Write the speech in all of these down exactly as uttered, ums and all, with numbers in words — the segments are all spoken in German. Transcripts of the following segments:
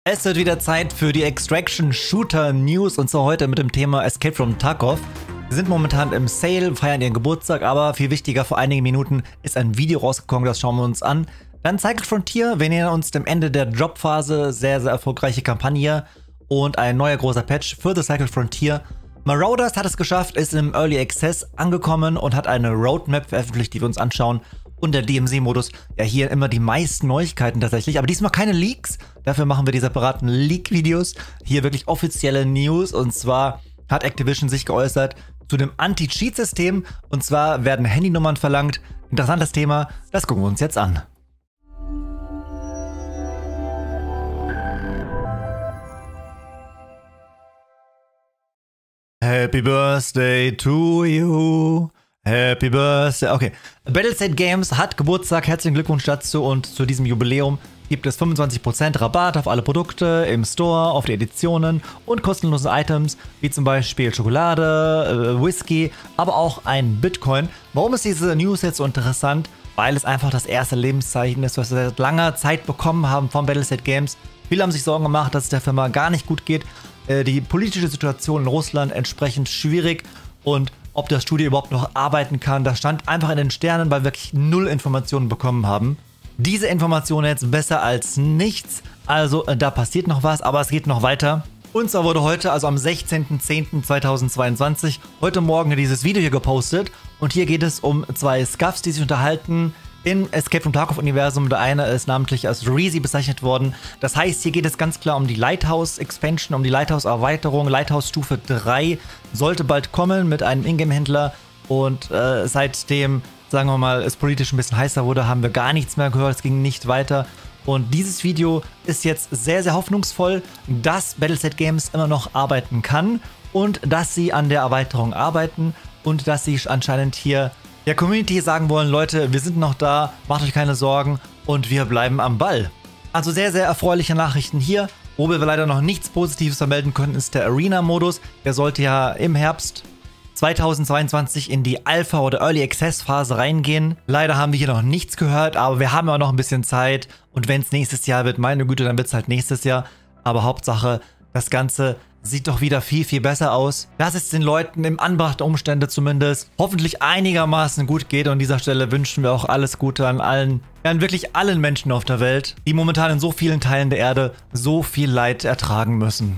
Es wird wieder Zeit für die Extraction Shooter News und zwar heute mit dem Thema Escape from Tarkov. Sie sind momentan im Sale, feiern ihren Geburtstag, aber viel wichtiger, vor einigen Minuten ist ein Video rausgekommen, das schauen wir uns an. Dann Cycle Frontier, wir nähern uns dem Ende der Dropphase, sehr, sehr erfolgreiche Kampagne und ein neuer großer Patch für The Cycle Frontier. Marauders hat es geschafft, ist im Early Access angekommen und hat eine Roadmap veröffentlicht, die wir uns anschauen. Und der D M C-Modus, ja hier immer die meisten Neuigkeiten tatsächlich, aber diesmal keine Leaks. Dafür machen wir die separaten Leak-Videos. Hier wirklich offizielle News und zwar hat Activision sich geäußert zu dem Anti-Cheat-System und zwar werden Handynummern verlangt. Interessantes Thema, das gucken wir uns jetzt an. Happy Birthday to you. Happy Birthday. Okay. Battlestate Games hat Geburtstag. Herzlichen Glückwunsch dazu und zu diesem Jubiläum gibt es fünfundzwanzig Prozent Rabatt auf alle Produkte im Store, auf die Editionen und kostenlose Items, wie zum Beispiel Schokolade, äh, Whisky, aber auch ein Bitcoin. Warum ist diese News jetzt so interessant? Weil es einfach das erste Lebenszeichen ist, was wir seit langer Zeit bekommen haben von Battlestate Games. Viele haben sich Sorgen gemacht, dass es der Firma gar nicht gut geht. Äh, die politische Situation in Russland entsprechend schwierig und ob das Studio überhaupt noch arbeiten kann, das stand einfach in den Sternen, weil wir wirklich null Informationen bekommen haben. Diese Information jetzt besser als nichts, also äh, da passiert noch was, aber es geht noch weiter. Und zwar wurde heute, also am sechzehnten zehnten zweitausendzweiundzwanzig, heute Morgen dieses Video hier gepostet und hier geht es um zwei Scuffs, die sich unterhalten im Escape from Tarkov Universum. Der eine ist namentlich als Reezy bezeichnet worden. Das heißt, hier geht es ganz klar um die Lighthouse Expansion, um die Lighthouse Erweiterung. Lighthouse Stufe drei sollte bald kommen mit einem Ingame-Händler und äh, seitdem, sagen wir mal, es politisch ein bisschen heißer wurde, haben wir gar nichts mehr gehört. Es ging nicht weiter. Und dieses Video ist jetzt sehr, sehr hoffnungsvoll, dass Battlestate Games immer noch arbeiten kann und dass sie an der Erweiterung arbeiten und dass sie anscheinend hier der Community sagen wollen, Leute, wir sind noch da, macht euch keine Sorgen und wir bleiben am Ball. Also sehr, sehr erfreuliche Nachrichten hier. Wo wir leider noch nichts Positives vermelden können, ist der Arena-Modus. Der sollte ja im Herbst zweitausendzweiundzwanzig in die Alpha- oder Early Access-Phase reingehen. Leider haben wir hier noch nichts gehört, aber wir haben ja noch ein bisschen Zeit. Und wenn es nächstes Jahr wird, meine Güte, dann wird es halt nächstes Jahr. Aber Hauptsache, das Ganze sieht doch wieder viel, viel besser aus. Dass es den Leuten im Anbetracht der Umstände zumindest hoffentlich einigermaßen gut geht. Und an dieser Stelle wünschen wir auch alles Gute an allen, an wirklich allen Menschen auf der Welt, die momentan in so vielen Teilen der Erde so viel Leid ertragen müssen.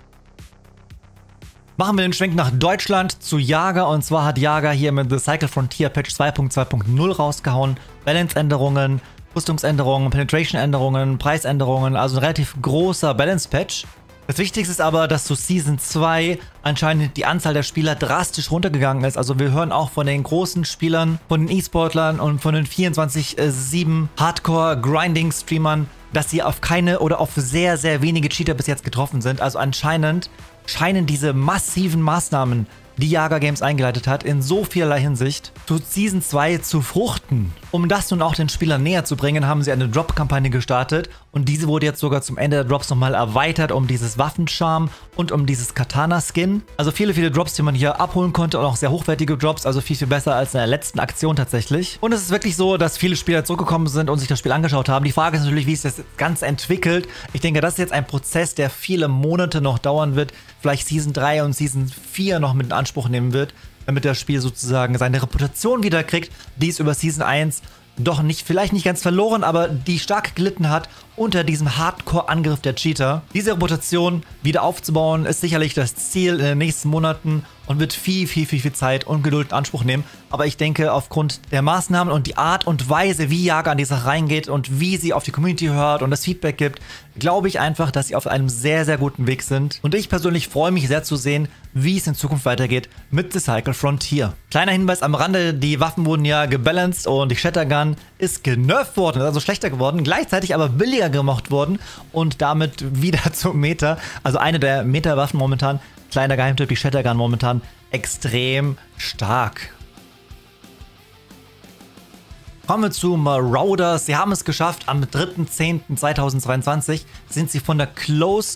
Machen wir den Schwenk nach Deutschland zu Jager. Und zwar hat Jager hier mit The Cycle Frontier Patch zwei Punkt zwei Punkt null rausgehauen. Balance-Änderungen, Rüstungsänderungen, Penetration-Änderungen, Preisänderungen. Also ein relativ großer Balance-Patch. Das Wichtigste ist aber, dass zu Season zwei anscheinend die Anzahl der Spieler drastisch runtergegangen ist. Also wir hören auch von den großen Spielern, von den E-Sportlern und von den vierundzwanzig sieben Hardcore-Grinding-Streamern, dass sie auf keine oder auf sehr, sehr wenige Cheater bis jetzt getroffen sind. Also anscheinend scheinen diese massiven Maßnahmen, die Jager Games eingeleitet hat, in so vielerlei Hinsicht zu Season zwei zu fruchten. Um das nun auch den Spielern näher zu bringen, haben sie eine Drop-Kampagne gestartet und diese wurde jetzt sogar zum Ende der Drops nochmal erweitert um dieses Waffencharm und um dieses Katana-Skin. Also viele, viele Drops, die man hier abholen konnte und auch sehr hochwertige Drops, also viel, viel besser als in der letzten Aktion tatsächlich. Und es ist wirklich so, dass viele Spieler zurückgekommen sind und sich das Spiel angeschaut haben. Die Frage ist natürlich, wie sich das Ganze entwickelt. Ich denke, das ist jetzt ein Prozess, der viele Monate noch dauern wird, vielleicht Season drei und Season vier noch mit in Anspruch nehmen wird, damit das Spiel sozusagen seine Reputation wieder kriegt, die es über Season eins doch nicht, vielleicht nicht ganz verloren, aber die stark gelitten hat unter diesem Hardcore-Angriff der Cheater. Diese Reputation wieder aufzubauen, ist sicherlich das Ziel in den nächsten Monaten und wird viel, viel, viel, viel Zeit und Geduld in Anspruch nehmen. Aber ich denke, aufgrund der Maßnahmen und die Art und Weise, wie Jager an die Sache reingeht und wie sie auf die Community hört und das Feedback gibt, glaube ich einfach, dass sie auf einem sehr, sehr guten Weg sind. Und ich persönlich freue mich sehr zu sehen, wie es in Zukunft weitergeht mit The Cycle Frontier. Kleiner Hinweis am Rande, die Waffen wurden ja gebalanced und die Shattergun ist genervt worden, also schlechter geworden, gleichzeitig aber billiger gemacht worden und damit wieder zum Meta. Also eine der Meta-Waffen momentan, kleiner Geheimtipp, die Shattergun momentan extrem stark. Kommen wir zu Marauders. Sie haben es geschafft, am dritten zehnten zweitausendzweiundzwanzig sind sie von der Closed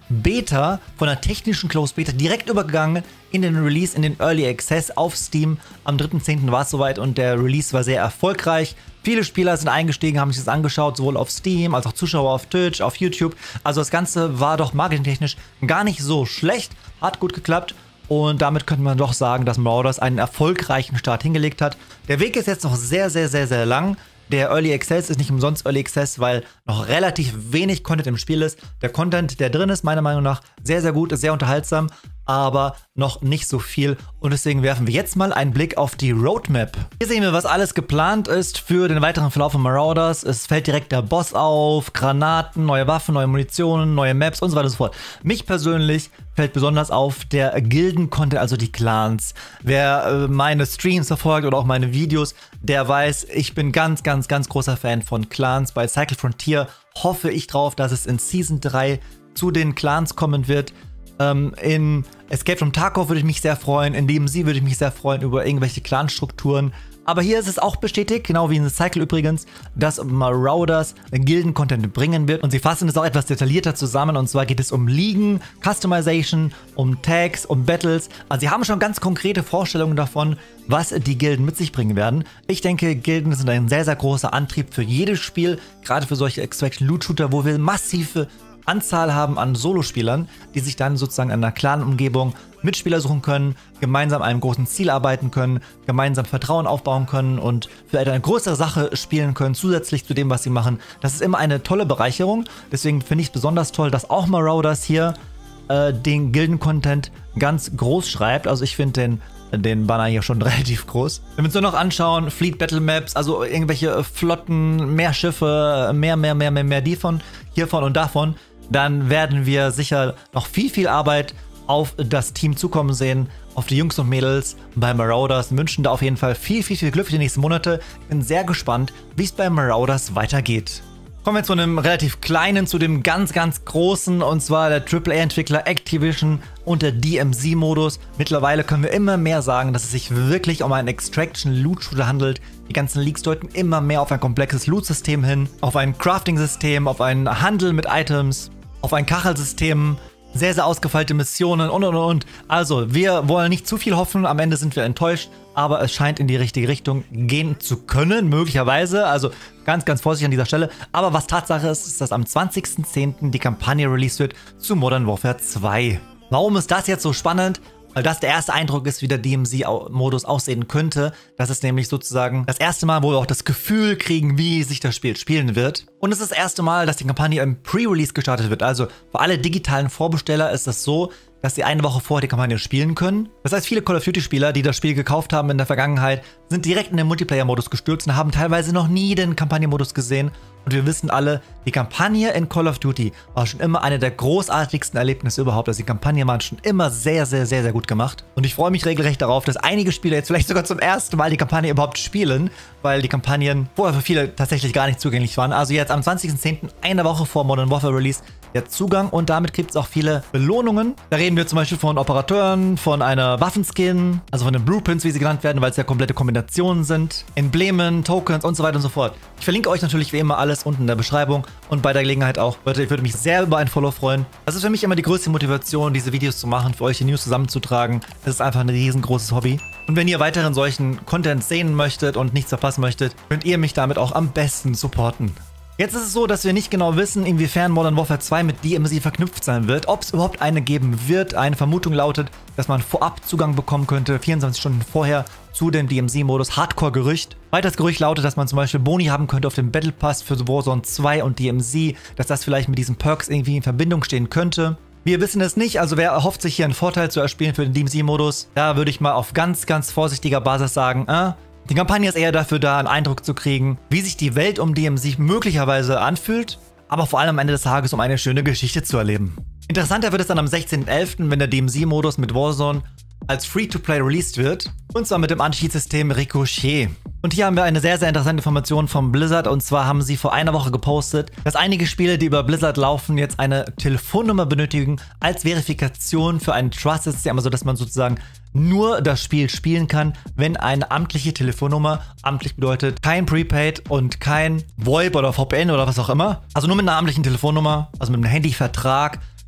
Beta, von der technischen Closed Beta direkt übergegangen in den Release, in den Early Access auf Steam. Am dritten zehnten war es soweit und der Release war sehr erfolgreich. Viele Spieler sind eingestiegen, haben sich das angeschaut, sowohl auf Steam als auch Zuschauer auf Twitch, auf YouTube. Also das Ganze war doch marketingtechnisch gar nicht so schlecht, hat gut geklappt. Und damit könnte man doch sagen, dass Marauders einen erfolgreichen Start hingelegt hat. Der Weg ist jetzt noch sehr, sehr, sehr, sehr lang. Der Early Access ist nicht umsonst Early Access, weil noch relativ wenig Content im Spiel ist. Der Content, der drin ist, meiner Meinung nach sehr, sehr gut, ist sehr unterhaltsam, aber noch nicht so viel. Und deswegen werfen wir jetzt mal einen Blick auf die Roadmap. Hier sehen wir, was alles geplant ist für den weiteren Verlauf von Marauders. Es fällt direkt der Boss auf, Granaten, neue Waffen, neue Munition, neue Maps und so weiter und so fort. Mich persönlich fällt besonders auf der Gilden-Content, also die Clans. Wer äh, meine Streams verfolgt oder auch meine Videos, der weiß, ich bin ganz, ganz, ganz großer Fan von Clans. Bei Cycle Frontier hoffe ich drauf, dass es in Season drei zu den Clans kommen wird. Ähm, in Escape from Tarkov würde ich mich sehr freuen, in D M Z würde ich mich sehr freuen über irgendwelche Clan-Strukturen. Aber hier ist es auch bestätigt, genau wie in Cycle übrigens, dass Marauders Gilden-Content bringen wird. Und sie fassen es auch etwas detaillierter zusammen. Und zwar geht es um Ligen, Customization, um Tags, um Battles. Also sie haben schon ganz konkrete Vorstellungen davon, was die Gilden mit sich bringen werden. Ich denke, Gilden sind ein sehr, sehr großer Antrieb für jedes Spiel. Gerade für solche Extraction-Loot-Shooter, wo wir massive Anzahl haben an Solospielern, die sich dann sozusagen in einer Clan-Umgebung Mitspieler suchen können, gemeinsam an einem großen Ziel arbeiten können, gemeinsam Vertrauen aufbauen können und vielleicht eine größere Sache spielen können, zusätzlich zu dem, was sie machen. Das ist immer eine tolle Bereicherung. Deswegen finde ich es besonders toll, dass auch Marauders hier äh, den Gilden-Content ganz groß schreibt. Also ich finde den den Banner hier schon relativ groß. Wenn wir uns nur noch anschauen, Fleet Battle Maps, also irgendwelche Flotten, mehr Schiffe, mehr, mehr, mehr, mehr, mehr hiervon, hiervon und davon, dann werden wir sicher noch viel, viel Arbeit auf das Team zukommen sehen, auf die Jungs und Mädels bei Marauders. Wünschen da auf jeden Fall viel, viel, viel Glück für die nächsten Monate. Ich bin sehr gespannt, wie es bei Marauders weitergeht. Kommen wir zu einem relativ kleinen, zu dem ganz, ganz großen, und zwar der Triple A-Entwickler Activision und der D M Z-Modus. Mittlerweile können wir immer mehr sagen, dass es sich wirklich um einen Extraction-Loot-Shooter handelt. Die ganzen Leaks deuten immer mehr auf ein komplexes Loot-System hin, auf ein Crafting-System, auf einen Handel mit Items, auf ein Kachelsystem, sehr, sehr ausgefeilte Missionen und, und, und. Also, wir wollen nicht zu viel hoffen, am Ende sind wir enttäuscht, aber es scheint in die richtige Richtung gehen zu können, möglicherweise. Also, ganz, ganz vorsichtig an dieser Stelle. Aber was Tatsache ist, ist, dass am zwanzigsten zehnten die Kampagne released wird zu Modern Warfare zwei. Warum ist das jetzt so spannend? Weil das der erste Eindruck ist, wie der D M Z-Modus aussehen könnte. Das ist nämlich sozusagen das erste Mal, wo wir auch das Gefühl kriegen, wie sich das Spiel spielen wird. Und es ist das erste Mal, dass die Kampagne im Pre-Release gestartet wird. Also für alle digitalen Vorbesteller ist das so, dass sie eine Woche vorher die Kampagne spielen können. Das heißt, viele Call of Duty-Spieler, die das Spiel gekauft haben in der Vergangenheit, sind direkt in den Multiplayer-Modus gestürzt und haben teilweise noch nie den Kampagnenmodus gesehen. Und wir wissen alle, die Kampagne in Call of Duty war schon immer eine der großartigsten Erlebnisse überhaupt. Also die Kampagne war schon immer sehr, sehr, sehr, sehr gut gemacht. Und ich freue mich regelrecht darauf, dass einige Spieler jetzt vielleicht sogar zum ersten Mal die Kampagne überhaupt spielen, weil die Kampagnen vorher für viele tatsächlich gar nicht zugänglich waren. Also jetzt am zwanzigsten zehnten, eine Woche vor Modern Warfare Release, der Zugang, und damit gibt es auch viele Belohnungen. Da reden wir zum Beispiel von Operateuren, von einer Waffenskin, also von den Blueprints, wie sie genannt werden, weil es ja komplette Kombinationen sind, Emblemen, Tokens und so weiter und so fort. Ich verlinke euch natürlich wie immer alles unten in der Beschreibung und bei der Gelegenheit auch. Leute, ich würde mich sehr über ein Follow freuen. Das ist für mich immer die größte Motivation, diese Videos zu machen, für euch die News zusammenzutragen. Das ist einfach ein riesengroßes Hobby. Und wenn ihr weiteren solchen Content sehen möchtet und nichts verpassen möchtet, könnt ihr mich damit auch am besten supporten. Jetzt ist es so, dass wir nicht genau wissen, inwiefern Modern Warfare zwei mit D M Z verknüpft sein wird. Ob es überhaupt eine geben wird. Eine Vermutung lautet, dass man vorab Zugang bekommen könnte, vierundzwanzig Stunden vorher, zu dem D M Z-Modus. Hardcore-Gerücht. Weiteres Gerücht lautet, dass man zum Beispiel Boni haben könnte auf dem Battle Pass für Warzone zwei und D M Z, dass das vielleicht mit diesen Perks irgendwie in Verbindung stehen könnte. Wir wissen es nicht, also wer erhofft sich hier einen Vorteil zu erspielen für den D M Z-Modus? Da würde ich mal auf ganz, ganz vorsichtiger Basis sagen, äh, die Kampagne ist eher dafür da, einen Eindruck zu kriegen, wie sich die Welt um D M Z möglicherweise anfühlt, aber vor allem am Ende des Tages, um eine schöne Geschichte zu erleben. Interessanter wird es dann am sechzehnten elften, wenn der D M Z-Modus mit Warzone als Free-to-Play released wird, und zwar mit dem Anti-Cheat-System Ricochet. Und hier haben wir eine sehr, sehr interessante Information von Blizzard, und zwar haben sie vor einer Woche gepostet, dass einige Spiele, die über Blizzard laufen, jetzt eine Telefonnummer benötigen als Verifikation für ein Trust-System, also dass man sozusagen nur das Spiel spielen kann, wenn eine amtliche Telefonnummer, amtlich bedeutet kein Prepaid und kein VoIP oder V P N oder was auch immer, also nur mit einer amtlichen Telefonnummer, also mit einem Handyvertrag,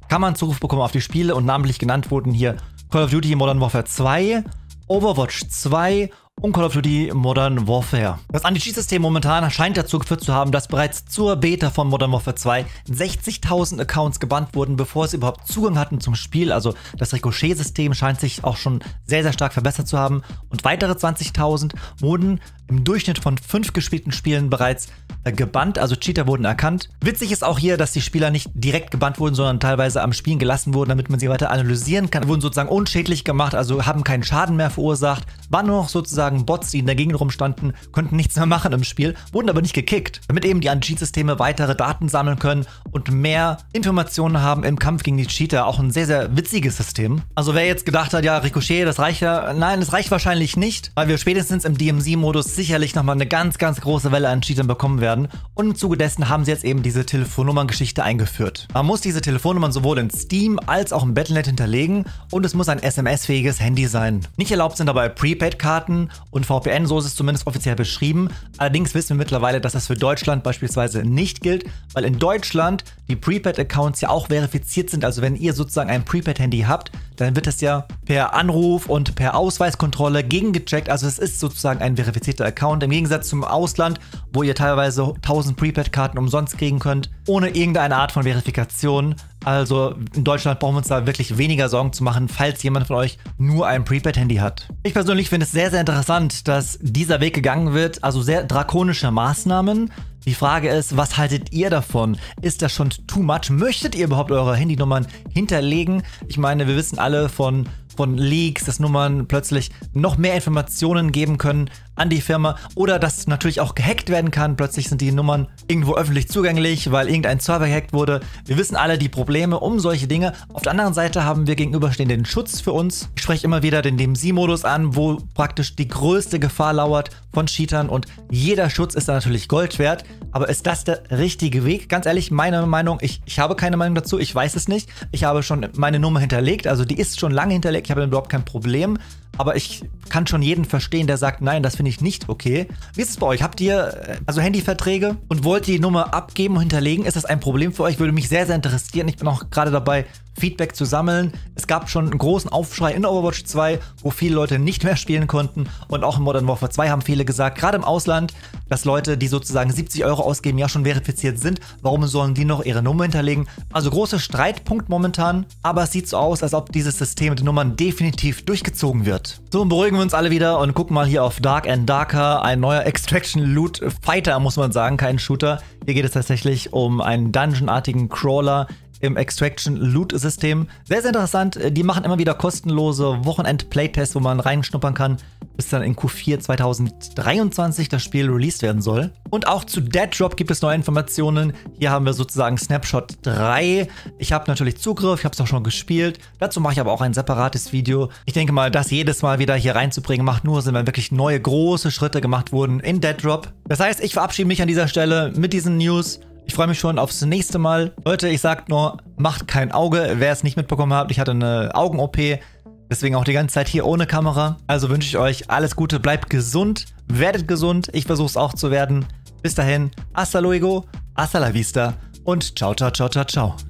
kann man Zugriff bekommen auf die Spiele und namentlich genannt wurden hier Call of Duty Modern Warfare zwei, Overwatch zwei und Call of Duty Modern Warfare. Das Anti-Cheat-System momentan scheint dazu geführt zu haben, dass bereits zur Beta von Modern Warfare zwei sechzigtausend Accounts gebannt wurden, bevor sie überhaupt Zugang hatten zum Spiel. Also das Ricochet-System scheint sich auch schon sehr, sehr stark verbessert zu haben. Und weitere zwanzigtausend wurden im Durchschnitt von fünf gespielten Spielen bereits äh, gebannt, also Cheater wurden erkannt. Witzig ist auch hier, dass die Spieler nicht direkt gebannt wurden, sondern teilweise am Spielen gelassen wurden, damit man sie weiter analysieren kann. Wurden sozusagen unschädlich gemacht, also haben keinen Schaden mehr verursacht, waren nur noch sozusagen Bots, die in der Gegend rumstanden, konnten nichts mehr machen im Spiel, wurden aber nicht gekickt, damit eben die Anti-Cheat-Systeme weitere Daten sammeln können und mehr Informationen haben im Kampf gegen die Cheater. Auch ein sehr, sehr witziges System. Also wer jetzt gedacht hat, ja, Ricochet, das reicht ja, nein, das reicht wahrscheinlich nicht, weil wir spätestens im D M C-Modus sicherlich nochmal eine ganz, ganz große Welle an Cheatern bekommen werden. Und im Zuge dessen haben sie jetzt eben diese Telefonnummern-Geschichte eingeführt. Man muss diese Telefonnummern sowohl in Steam als auch im Battle Punkt net hinterlegen und es muss ein S M S-fähiges Handy sein. Nicht erlaubt sind dabei Prepaid-Karten und V P N, so ist es zumindest offiziell beschrieben. Allerdings wissen wir mittlerweile, dass das für Deutschland beispielsweise nicht gilt, weil in Deutschland die Prepaid-Accounts ja auch verifiziert sind. Also wenn ihr sozusagen ein Prepaid-Handy habt, dann wird das ja per Anruf und per Ausweiskontrolle gegengecheckt. Also es ist sozusagen ein verifizierter Account. Im Gegensatz zum Ausland, wo ihr teilweise tausend Prepaid-Karten umsonst kriegen könnt, ohne irgendeine Art von Verifikation. Also in Deutschland brauchen wir uns da wirklich weniger Sorgen zu machen, falls jemand von euch nur ein Prepaid-Handy hat. Ich persönlich finde es sehr, sehr interessant, dass dieser Weg gegangen wird. Also sehr drakonische Maßnahmen. Die Frage ist, was haltet ihr davon? Ist das schon too much? Möchtet ihr überhaupt eure Handynummern hinterlegen? Ich meine, wir wissen alle von, von Leaks, dass Nummern plötzlich noch mehr Informationen geben können an die Firma oder dass natürlich auch gehackt werden kann. Plötzlich sind die Nummern irgendwo öffentlich zugänglich, weil irgendein Server gehackt wurde. Wir wissen alle die Probleme um solche Dinge. Auf der anderen Seite haben wir gegenüberstehend den Schutz für uns. Ich spreche immer wieder den D M C-Modus an, wo praktisch die größte Gefahr lauert von Cheatern und jeder Schutz ist da natürlich Gold wert. Aber ist das der richtige Weg? Ganz ehrlich, meine Meinung, ich, ich habe keine Meinung dazu, ich weiß es nicht. Ich habe schon meine Nummer hinterlegt, also die ist schon lange hinterlegt, ich habe überhaupt kein Problem. Aber ich kann schon jeden verstehen, der sagt, nein, das finde ich nicht okay. Wie ist es bei euch? Habt ihr also Handyverträge und wollt die Nummer abgeben und hinterlegen? Ist das ein Problem für euch? Würde mich sehr, sehr interessieren. Ich bin auch gerade dabei, Feedback zu sammeln. Es gab schon einen großen Aufschrei in Overwatch zwei, wo viele Leute nicht mehr spielen konnten. Und auch in Modern Warfare zwei haben viele gesagt, gerade im Ausland, dass Leute, die sozusagen siebzig Euro ausgeben, ja schon verifiziert sind. Warum sollen die noch ihre Nummer hinterlegen? Also großer Streitpunkt momentan. Aber es sieht so aus, als ob dieses System mit den Nummern definitiv durchgezogen wird. So, beruhigen wir uns alle wieder und gucken mal hier auf Dark and Darker. Ein neuer Extraction-Loot-Fighter, muss man sagen, kein Shooter. Hier geht es tatsächlich um einen Dungeon-artigen Crawler im Extraction-Loot-System. Sehr, sehr interessant. Die machen immer wieder kostenlose Wochenend-Playtests, wo man reinschnuppern kann, bis dann in Q vier zweitausenddreiundzwanzig das Spiel released werden soll. Und auch zu Dead Drop gibt es neue Informationen. Hier haben wir sozusagen Snapshot drei. Ich habe natürlich Zugriff, ich habe es auch schon gespielt. Dazu mache ich aber auch ein separates Video. Ich denke mal, das jedes Mal wieder hier reinzubringen, macht nur Sinn, wenn wirklich neue große Schritte gemacht wurden in Dead Drop. Das heißt, ich verabschiede mich an dieser Stelle mit diesen News. Ich freue mich schon aufs nächste Mal. Leute, ich sag nur, macht kein Auge. Wer es nicht mitbekommen hat, ich hatte eine Augen-O P. Deswegen auch die ganze Zeit hier ohne Kamera. Also wünsche ich euch alles Gute, bleibt gesund, werdet gesund. Ich versuche es auch zu werden. Bis dahin, hasta luego, hasta la vista und ciao, ciao, ciao, ciao, ciao.